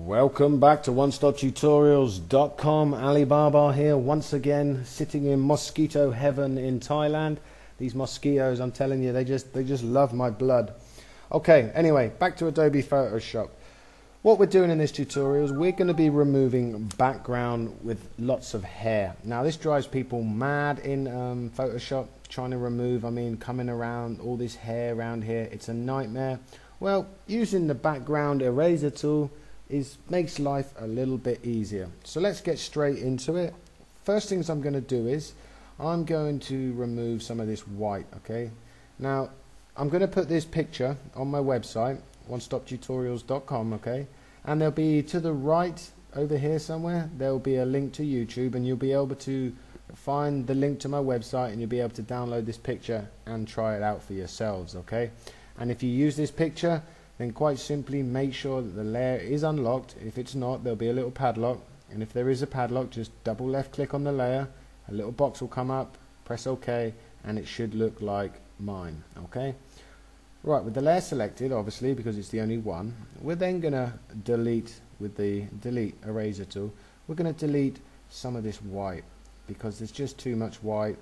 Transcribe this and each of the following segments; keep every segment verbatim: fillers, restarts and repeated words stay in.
Welcome back to one stop tutorials dot com. Alibaba here once again, sitting in mosquito heaven in Thailand. These mosquitoes, I'm telling you, they just they just love my blood. Okay, anyway, back to Adobe Photoshop. What we're doing in this tutorial is we're going to be removing background with lots of hair. Now this drives people mad in um, Photoshop, trying to remove, I mean coming around all this hair around here. It's a nightmare. Well, using the background eraser tool is makes life a little bit easier. So let's get straight into it. First things I'm going to do is I'm going to remove some of this white. Okay, now I'm going to put this picture on my website one stop tutorials dot com, okay, and there'll be to the right over here somewhere there'll be a link to YouTube, and you'll be able to find the link to my website and you'll be able to download this picture and try it out for yourselves. Okay, and if you use this picture, then quite simply make sure that the layer is unlocked. If it's not, there'll be a little padlock, and if there is a padlock, just double left click on the layer, a little box will come up, press OK, and it should look like mine. Okay, right, with the layer selected, obviously because it's the only one, we're then gonna delete with the delete eraser tool. We're gonna delete some of this white because there's just too much white,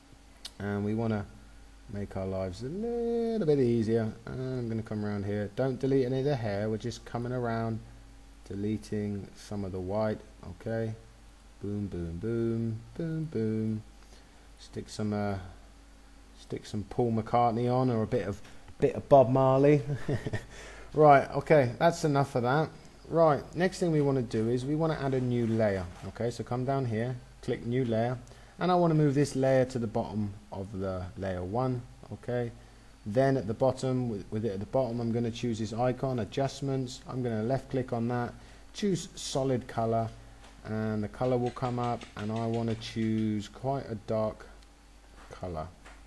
and we want to make our lives a little bit easier. And I'm going to come around here. Don't delete any of the hair. We're just coming around, deleting some of the white. Okay, boom, boom, boom, boom, boom. Stick some, uh, stick some Paul McCartney on, or a bit of, bit of Bob Marley. Right. Okay, that's enough of that. Right. Next thing we want to do is we want to add a new layer. Okay, so come down here, click New Layer. And I want to move this layer to the bottom of the layer one. Okay, then at the bottom, with, with it at the bottom, I'm going to choose this icon, adjustments. I'm going to left click on that, choose solid color, and the color will come up, and I want to choose quite a dark color.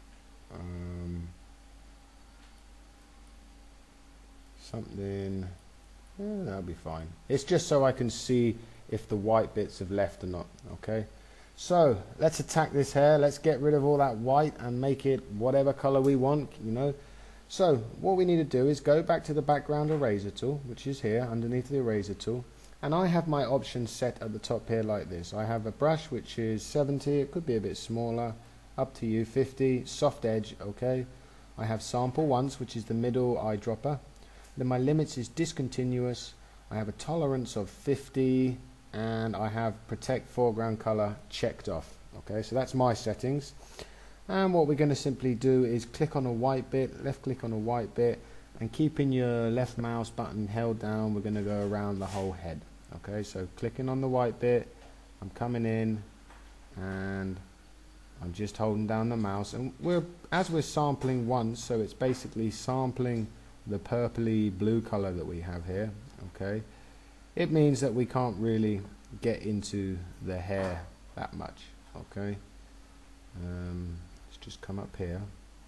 Um, something, yeah, that'll be fine. It's just so I can see if the white bits have left or not. Okay. So let's attack this hair. Let's get rid of all that white and make it whatever color we want, you know. So what we need to do is go back to the background eraser tool, which is here underneath the eraser tool, and I have my options set at the top here like this. I have a brush which is seventy, it could be a bit smaller, up to you, fifty, soft edge. Okay, I have sample once, which is the middle eyedropper. Then my limits is discontinuous. I have a tolerance of fifty, and I have protect foreground color checked off. Okay, so that's my settings. And what we're going to simply do is click on a white bit, left click on a white bit, and keeping your left mouse button held down, we're going to go around the whole head. Okay, so clicking on the white bit, I'm coming in and I'm just holding down the mouse, and we're as we're sampling once, so it's basically sampling the purpley blue color that we have here. Okay, it means that we can't really get into the hair that much. Okay, um, let's just come up here,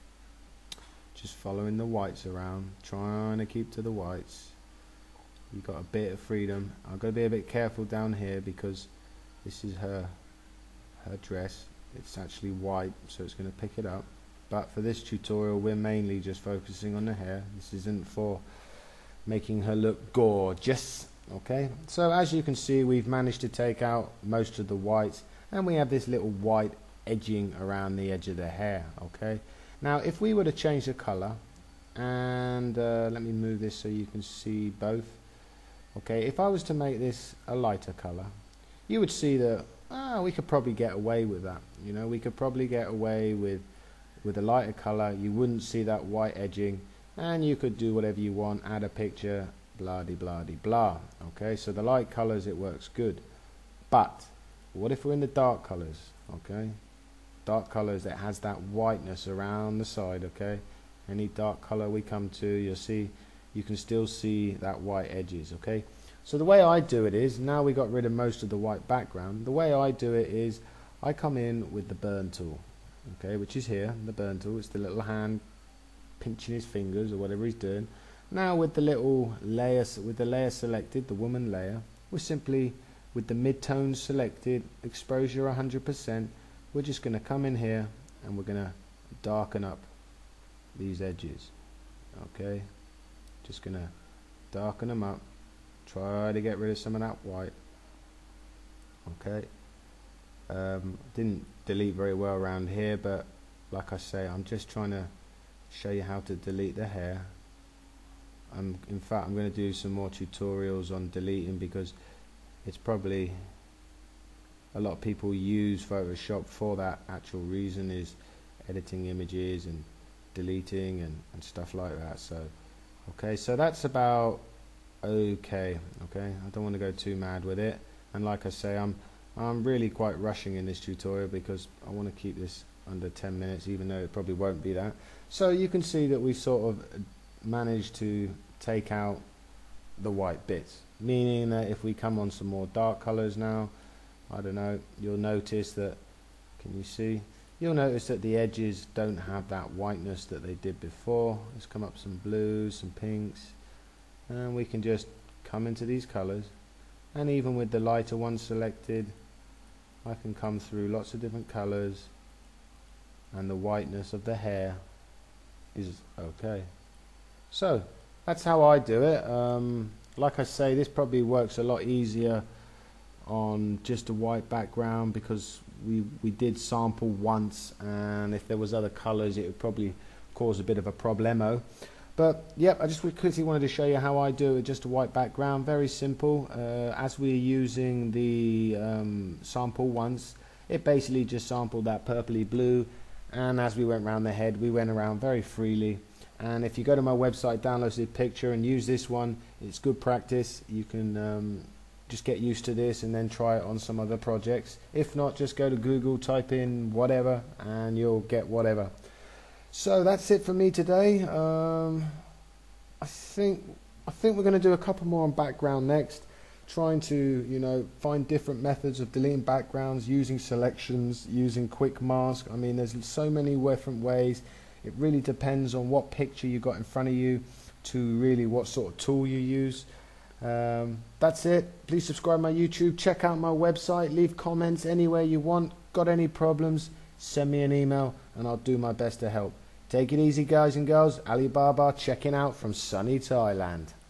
just following the whites around, trying to keep to the whites. You've got a bit of freedom. I've got to be a bit careful down here because this is her her dress. It's actually white, so it's going to pick it up, but for this tutorial we're mainly just focusing on the hair. This isn't for making her look gorgeous. Okay, so as you can see, we've managed to take out most of the whites, and we have this little white edging around the edge of the hair. Okay, now if we were to change the color, and uh, let me move this so you can see both. Okay, if I was to make this a lighter color, you would see that ah, we could probably get away with that. You know, we could probably get away with with a lighter color. You wouldn't see that white edging, and you could do whatever you want, add a picture, blah de blah de blah. Okay, so the light colors, it works good, but what if we're in the dark colors? Okay, dark colors that has that whiteness around the side. Okay, any dark color we come to, you'll see you can still see that white edges. Okay, so the way I do it is, now we got rid of most of the white background, the way I do it is I come in with the burn tool. Okay, which is here, the burn tool. It's the little hand pinching his fingers or whatever he's doing. Now with the little layer, with the layer selected, the woman layer, we're simply, with the mid-tone selected, exposure one hundred percent, we're just going to come in here and we're going to darken up these edges. Okay, just going to darken them up try to get rid of some of that white. Okay, um, didn't delete very well around here, but like I say, I'm just trying to show you how to delete the hair. I'm, in fact, I'm going to do some more tutorials on deleting, because it's probably a lot of people use Photoshop for that actual reason, is editing images and deleting and, and stuff like that. So okay, so that's about okay. Okay, I don't want to go too mad with it, and like I say, I'm I'm really quite rushing in this tutorial because I want to keep this under ten minutes, even though it probably won't be that. So you can see that we've sort of managed to take out the white bits, meaning that if we come on some more dark colors now, I don't know, you'll notice that, can you see? You'll notice that the edges don't have that whiteness that they did before. Let's come up some blues, some pinks, and we can just come into these colors, and even with the lighter one selected, I can come through lots of different colors, and the whiteness of the hair is okay. So that's how I do it. Um, like I say, this probably works a lot easier on just a white background, because we we did sample once, and if there was other colors it would probably cause a bit of a problemo. But yep, I just quickly wanted to show you how I do it, just a white background, very simple. Uh, as we're using the um, sample once, it basically just sampled that purpley blue, and as we went around the head, we went around very freely. And if you go to my website, download the picture and use this one, it's good practice. You can um, just get used to this and then try it on some other projects. If not, just go to Google, type in whatever, and you'll get whatever. So that's it for me today. Um, I think I think we're going to do a couple more on background next, trying to you know find different methods of deleting backgrounds, using selections, using quick mask. I mean, there's so many different ways. It really depends on what picture you got in front of you, to really what sort of tool you use. Um, that's it. Please subscribe to my YouTube, check out my website, leave comments anywhere you want. Got any problems, send me an email and I'll do my best to help. Take it easy, guys and girls. Alibaba checking out from sunny Thailand.